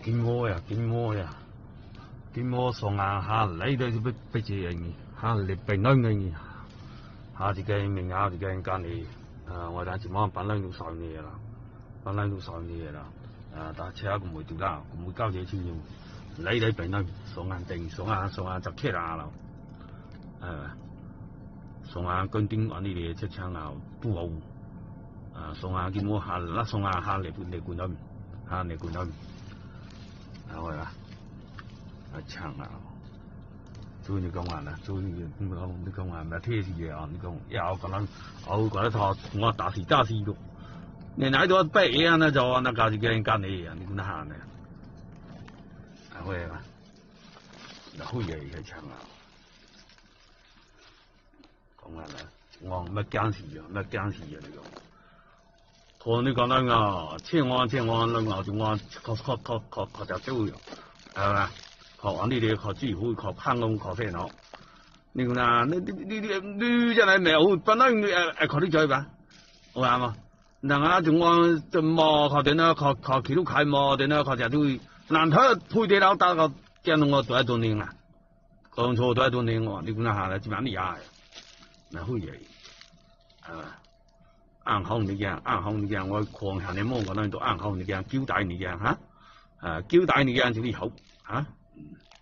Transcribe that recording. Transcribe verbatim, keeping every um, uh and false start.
金毛呀，金毛呀，金毛上岸下嚟到就不不接人嘅，下嚟平安嘅嘅，下一個明下一個人間嚟，啊我哋前晚本來都上嚟啦，本來都上嚟啦，啊但車佢唔會做啦，唔會交嘢錢要，嚟到平安上岸定上岸上岸就開啦啦，誒上岸跟丁安呢啲車槍啊不好，啊上岸金毛下啦上岸下嚟嚟管咗，下嚟管咗。然後啦，啊搶啊！所以你講話啦，所以你講你講話咪貼士嘅啊！你講又可能我覺得他我打死打死都，你哪度背啊？那就那家就給人幹你啊！你講得下呢？然後啦，然後也也搶啊！講話啦，我乜驚事啊？乜驚事啊？你講。我你講得啊，千萬千萬兩牛仲話確確確確確就都有，係嘛？學完呢啲學知會學香港學聲學，你講啦，呢呢呢啲呢真係咩好？本來誒誒學啲嘴吧，好啱嘛？嗱啊，仲話就冇學點啦，學學其他開冇點啦，學就都難睇配地佬打個見到我多一多年啦，講錯多一多年我，你講下啦，基本上你呀，嗱好嘢，係嘛？硬口你嘅，硬口你嘅，我狂行你摸我咧都硬口你嘅，交代你嘅嚇，啊交代你嘅就啲好嚇。